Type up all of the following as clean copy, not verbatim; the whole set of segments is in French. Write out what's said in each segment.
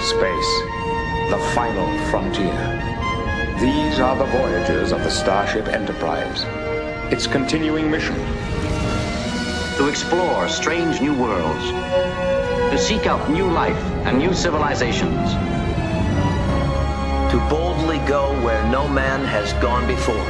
Space, the final frontier. These are the voyages of the Starship Enterprise. Its continuing mission: to explore strange new worlds, to seek out new life and new civilizations, to boldly go where no man has gone before.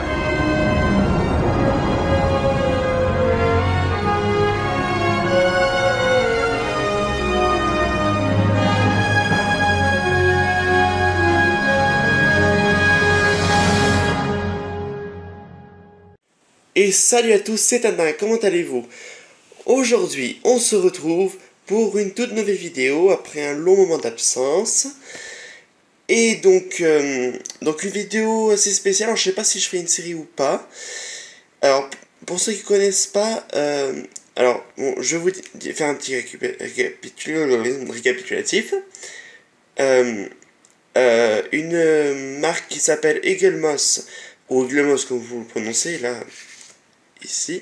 Et salut à tous, c'est Anna, comment allez-vous? Aujourd'hui, on se retrouve pour une toute nouvelle vidéo après un long moment d'absence. Et donc une vidéo assez spéciale, alors je sais pas si je ferai une série ou pas. Alors, pour ceux qui connaissent pas, bon, je vais vous faire un petit récapitulatif. Une marque qui s'appelle Eaglemoss, ou Eaglemoss comme vous le prononcez, là, ici,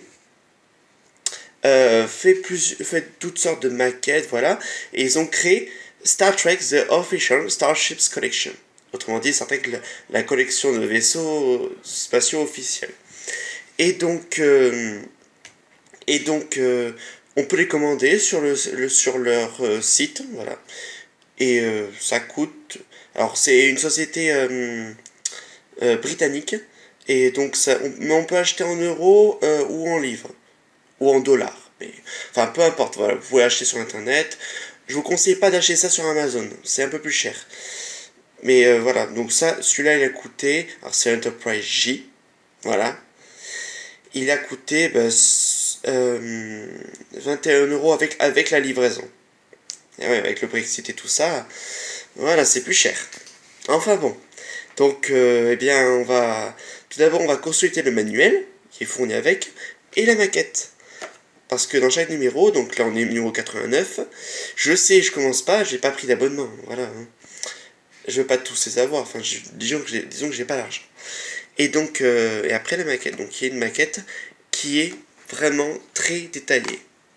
fait toutes sortes de maquettes, voilà, et ils ont créé Star Trek The Official Starships Collection. Autrement dit, Star Trek, la collection de vaisseaux spatiaux officiels. Et donc, on peut les commander sur leur site, voilà. Et ça coûte... Alors, c'est une société britannique. Et donc, mais on peut acheter en euros ou en livres. Ou en dollars. Enfin, peu importe, voilà, vous pouvez acheter sur Internet. Je vous conseille pas d'acheter ça sur Amazon. C'est un peu plus cher. Mais voilà, donc celui-là, il a coûté... Alors, c'est Enterprise J. Voilà. Il a coûté 21 euros avec la livraison. Et ouais, avec le Brexit et tout ça, voilà, c'est plus cher. Enfin bon. Donc, eh bien, tout d'abord, on va consulter le manuel qui est fourni avec et la maquette. Parce que dans chaque numéro, donc là on est numéro 89, je sais, je commence pas, j'ai pas pris d'abonnement, voilà. Je veux pas tous les avoir, enfin, disons que j'ai pas l'argent. Et donc, et après la maquette, donc il y a une maquette qui est vraiment très détaillée.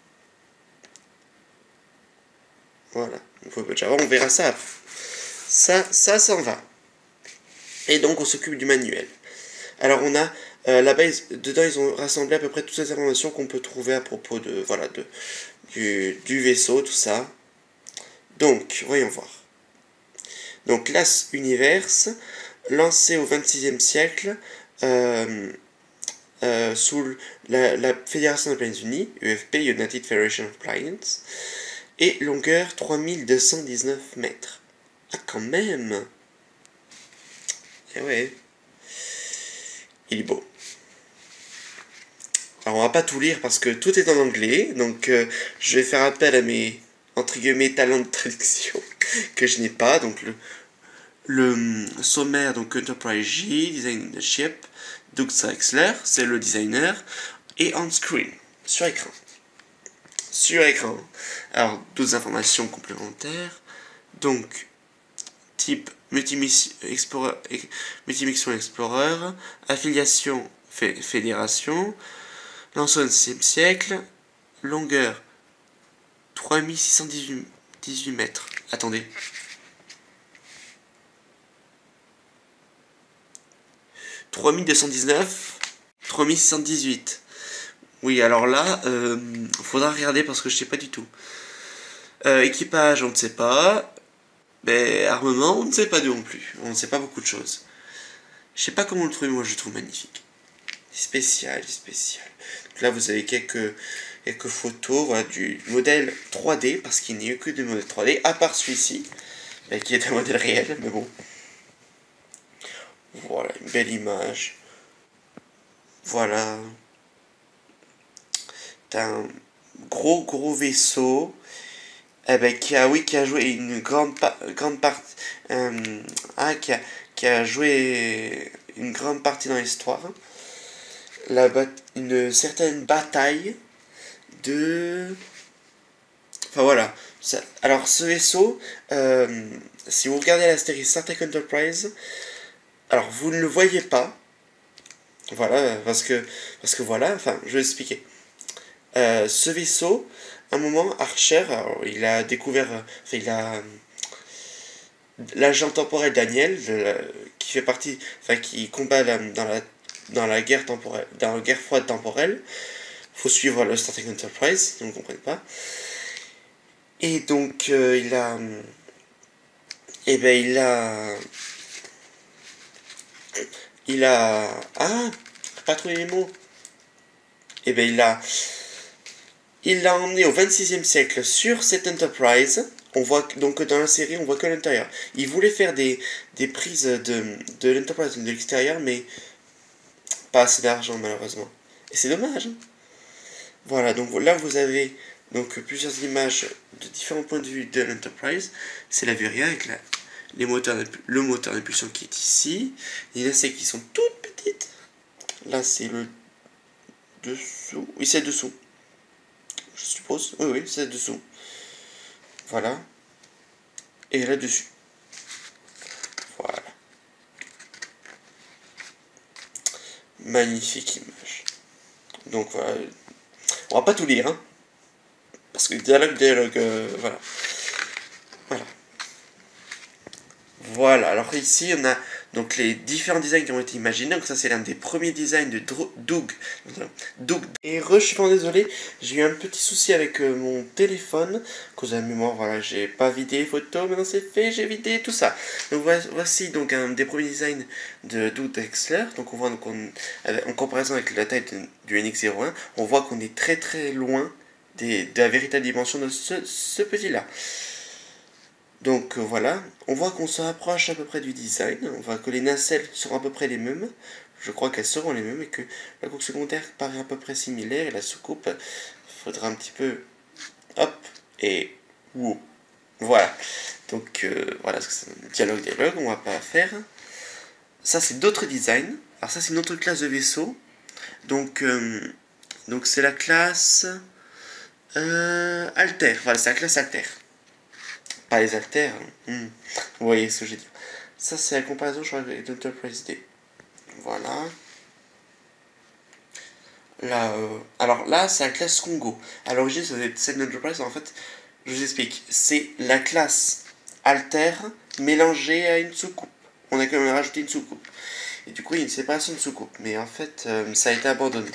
Voilà, on verra ça après. Ça s'en va. Et donc on s'occupe du manuel. Alors on a la base, dedans ils ont rassemblé à peu près toutes les informations qu'on peut trouver à propos du vaisseau, tout ça. Donc, voyons voir. Donc l'As Universe, lancé au XXVIe siècle, sous la Fédération des Planètes Unies, UFP, United Federation of Planets, et longueur 3219 mètres. Ah, quand même! Eh ouais. Il est beau. Alors on va pas tout lire parce que tout est en anglais, donc je vais faire appel à mes, entre guillemets, talents de traduction que je n'ai pas. Donc le sommaire, donc Enterprise J, design the ship, Doug Drexler, c'est le designer, et on screen, sur écran. Sur écran. Alors, d'autres informations complémentaires. Donc, type Multimission Explorer, affiliation Fédération, lancé au XVIe siècle, longueur 3618 mètres. Attendez. « 3618. Oui, alors là, faudra regarder parce que je sais pas du tout. Équipage, on ne sait pas. Mais armement, on ne sait pas non plus. On ne sait pas beaucoup de choses. Je sais pas comment le trouver, moi je le trouve magnifique. Spécial. Donc là, vous avez quelques photos, voilà, du modèle 3D, parce qu'il n'y a eu que des modèles 3D, à part celui-ci, qui est un modèle réel, mais bon. Voilà, une belle image. Voilà. T'as un gros vaisseau. Qui a joué une grande partie, qui a joué une grande partie dans l'histoire. Une certaine bataille de... Enfin voilà. Alors ce vaisseau, si vous regardez la série Star Trek Enterprise, alors vous ne le voyez pas. Voilà, parce que voilà, enfin je vais expliquer. Ce vaisseau, à un moment, Archer, alors, il a découvert, enfin, l'agent temporel Daniel, qui fait partie, enfin qui combat dans la guerre temporelle, dans la guerre froide temporelle. Faut suivre le Starting Enterprise, si vous ne comprenez pas. Et donc il a, pas trouvé les mots. Il l'a emmené au 26e siècle sur cette Enterprise. On voit donc dans la série, on voit que l'intérieur. Il voulait faire des prises de l'Enterprise de l'extérieur, mais pas assez d'argent malheureusement. Et c'est dommage. Hein. Voilà, donc là vous avez donc plusieurs images de différents points de vue de l'Enterprise. C'est la vue arrière avec le moteur d'impulsion qui est ici. Les nacelles qui sont toutes petites. Là c'est le dessous. Oui, c'est le dessous. Je suppose. Oui, c'est le dessous. Voilà. Et là-dessus. Voilà. Magnifique image. Donc voilà. On va pas tout lire, hein. Parce que dialogue, voilà. Voilà. Voilà, alors ici on a donc les différents designs qui ont été imaginés. Donc ça c'est l'un des premiers designs de Doug. Et je suis vraiment désolé, j'ai eu un petit souci avec mon téléphone. À cause de la mémoire, voilà, j'ai pas vidé les photos, maintenant c'est fait, j'ai vidé tout ça. Donc voici donc un des premiers designs de Doug Drexler. Donc on voit donc en comparaison avec la taille du NX-01, on voit qu'on est très très loin de la véritable dimension de ce petit là. Donc voilà, on voit qu'on se rapproche à peu près du design, on voit que les nacelles seront à peu près les mêmes, je crois qu'elles seront les mêmes, et que la coque secondaire paraît à peu près similaire, et la soucoupe, faudra un petit peu, hop, et wow. Voilà, donc voilà, c'est un dialogue, on va pas faire. Ça c'est d'autres designs, alors ça c'est une autre classe de vaisseau, donc c'est la classe Altair, voilà, c'est la classe Altair. Pas les haltères. Vous voyez ce que j'ai dit. Ça, c'est la comparaison, je crois, avec l'Enterprise D. Voilà. Là, alors là, c'est la classe Congo. À l'origine, cette Enterprise, en fait, je vous explique. C'est la classe Altair mélangée à une soucoupe. On a quand même rajouté une soucoupe. Et du coup, il y a une séparation de soucoupe. Mais en fait, ça a été abandonné.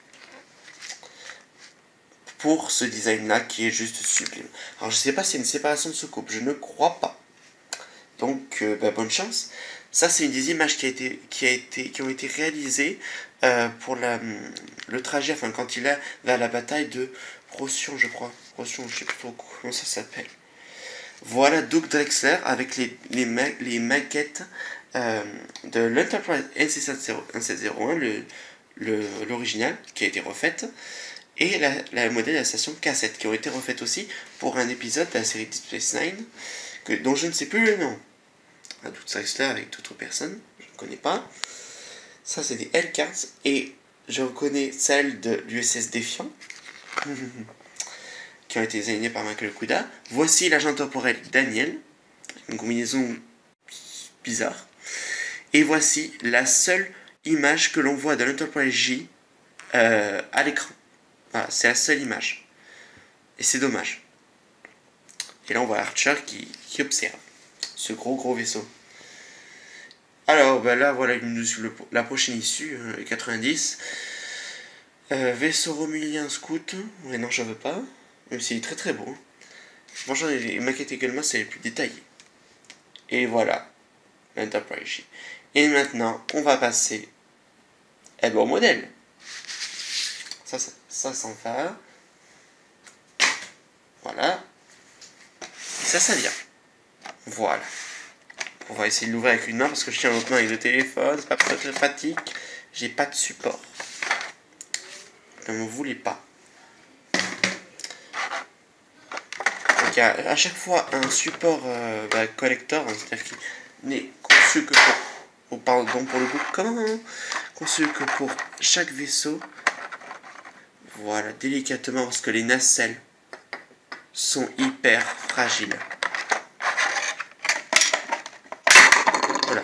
Pour ce design là qui est juste sublime. Alors je sais pas si c'est une séparation de soucoupe, je ne crois pas. Donc bonne chance. Ça c'est une des images qui ont été réalisées pour le trajet, enfin quand il est vers la bataille de Procyon, je crois. Procyon, je sais plus trop comment ça s'appelle. Voilà Doug Drexler avec les maquettes de l'Enterprise NC-1701, l'original qui a été refaite. Et la modèle de la station K7 qui ont été refaites aussi pour un épisode de la série Deep Space Nine dont je ne sais plus le nom. Doug Drexler avec d'autres personnes, je ne connais pas. Ça c'est des L-cards et je reconnais celle de l'USS Defiant qui ont été designées par Michael Okuda. Voici l'agent temporel Daniel, une combinaison bizarre. Et voici la seule image que l'on voit de l'Enterprise J à l'écran. Voilà, c'est la seule image. Et c'est dommage. Et là, on voit Archer qui observe ce gros vaisseau. Alors, ben là, voilà la prochaine issue, 90. Vaisseau romulien scout. Mais non, je veux pas. Même s'il est très très beau. Franchement, les maquettes également, c'est les plus détaillées. Et voilà, l'Enterprise J. Et maintenant, on va passer au modèle. Ça s'en va. Voilà. Ça vient. Voilà. On va essayer de l'ouvrir avec une main parce que je tiens l'autre main avec le téléphone. C'est pas très pratique. J'ai pas de support. Ne me voulez pas. Donc il y a à chaque fois un support collector, hein, c'est-à-dire qu'il n'est conçu que pour le boucan, conçu que pour chaque vaisseau. Voilà, délicatement parce que les nacelles sont hyper fragiles. Voilà.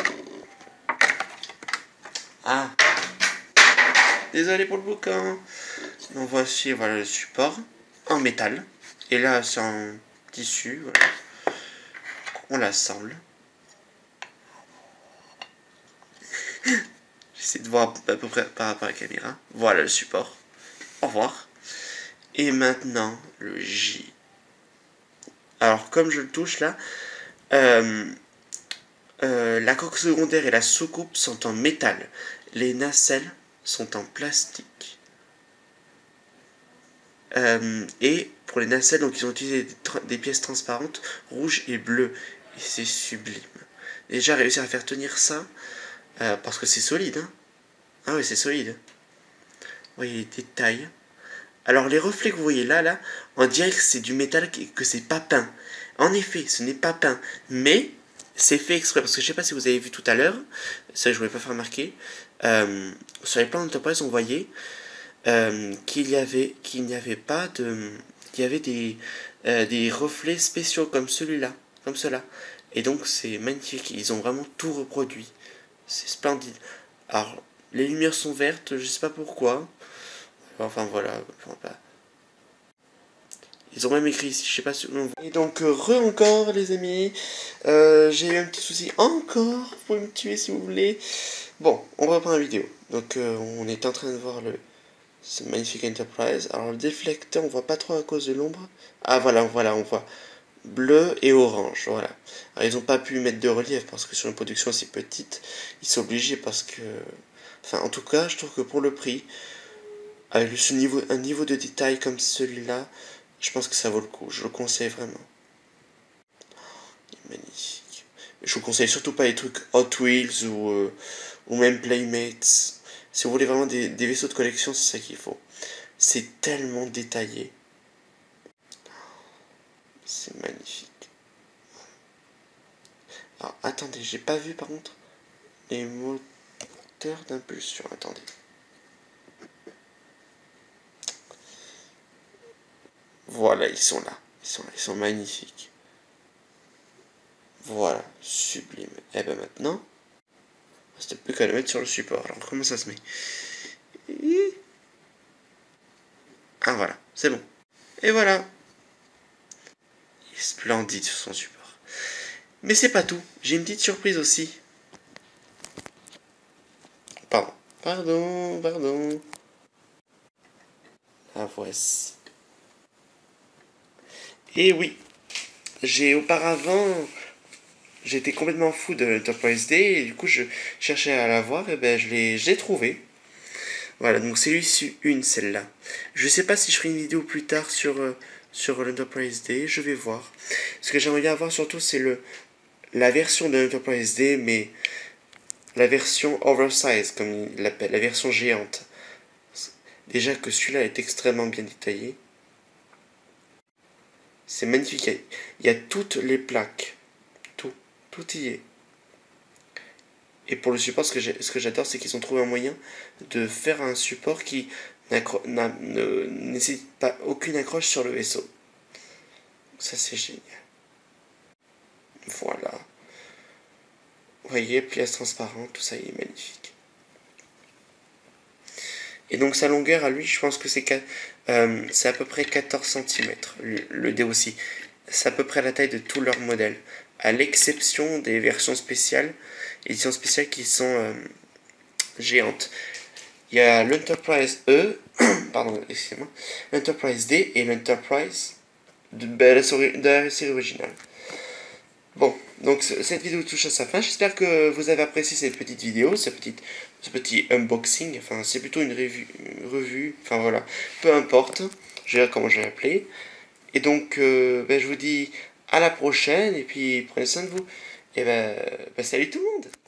Ah. Désolé pour le boucan. Donc voici voilà le support en métal. Et là c'est en tissu. Voilà. On l'assemble. J'essaie de voir à peu près par rapport à la caméra. Voilà le support. Au revoir. Et maintenant, le J. Alors, comme je le touche là, la coque secondaire et la soucoupe sont en métal. Les nacelles sont en plastique. Et pour les nacelles, donc ils ont utilisé des pièces transparentes, rouges et bleues. Et c'est sublime. Déjà réussir à faire tenir ça, parce que c'est solide. Hein. Ah oui, c'est solide. Vous voyez les détails. Alors les reflets que vous voyez là, on dirait que c'est du métal que c'est pas peint. En effet, ce n'est pas peint, mais c'est fait exprès. Parce que je sais pas si vous avez vu tout à l'heure, ça je voulais pas faire remarquer, sur les plans d'Enterprise on voyait qu'il n'y avait pas de... Il y avait des reflets spéciaux comme celui-là, comme cela. Et donc c'est magnifique, ils ont vraiment tout reproduit. C'est splendide. Alors, les lumières sont vertes, je sais pas pourquoi. Enfin voilà. Ils ont même écrit ici, je sais pas si on voit. Et donc, encore les amis. J'ai eu un petit souci encore. Vous pouvez me tuer si vous voulez. Bon, on reprend la vidéo. Donc, on est en train de voir ce magnifique Enterprise. Alors, le déflecteur, on voit pas trop à cause de l'ombre. Ah, voilà, on voit bleu et orange. Voilà. Alors, ils ont pas pu mettre de relief parce que sur une production si petite, ils sont obligés parce que. Enfin, en tout cas, je trouve que pour le prix, avec un niveau de détail comme celui-là, je pense que ça vaut le coup. Je le conseille vraiment. Il est magnifique. Je vous conseille surtout pas les trucs Hot Wheels ou même Playmates. Si vous voulez vraiment des vaisseaux de collection, c'est ça qu'il faut. C'est tellement détaillé. C'est magnifique. Alors, attendez, j'ai pas vu par contre les moteurs d'impulsion. Attendez. Voilà, ils sont là. Ils sont magnifiques. Voilà, sublime. Et ben maintenant, c'était plus qu'à le mettre sur le support. Alors comment ça se met? Ah voilà, c'est bon. Et voilà. Il est splendide sur son support. Mais c'est pas tout. J'ai une petite surprise aussi. Pardon. La voici. Et oui, j'étais complètement fou de l'Enterprise D et du coup je cherchais à la voir et ben j'ai trouvé. Voilà, donc c'est celle-là. Je sais pas si je ferai une vidéo plus tard sur l'Enterprise D, je vais voir. Ce que j'aimerais bien avoir surtout c'est la version de l'Enterprise D, mais la version oversize comme il l'appelle, la version géante. Déjà que celui-là est extrêmement bien détaillé. C'est magnifique, il y a toutes les plaques. Tout y est. Et pour le support, ce que j'adore, c'est qu'ils ont trouvé un moyen de faire un support qui ne nécessite pas aucune accroche sur le vaisseau. Ça, c'est génial. Voilà. Vous voyez, pièce transparente, tout ça, il est magnifique. Et donc sa longueur à lui, je pense que c'est à peu près 14 cm, le dé aussi. C'est à peu près la taille de tous leurs modèles, à l'exception des versions spéciales, éditions spéciales qui sont géantes. Il y a l'Enterprise E, pardon, excusez-moi, l'Enterprise D et l'Enterprise de la série originale. Bon, donc cette vidéo touche à sa fin. J'espère que vous avez apprécié cette petite vidéo, ce petit unboxing. Enfin, c'est plutôt une revue. Enfin voilà, peu importe. Je vais voir comment je vais l'appeler. Et donc, je vous dis à la prochaine. Et puis, prenez soin de vous. Et salut tout le monde!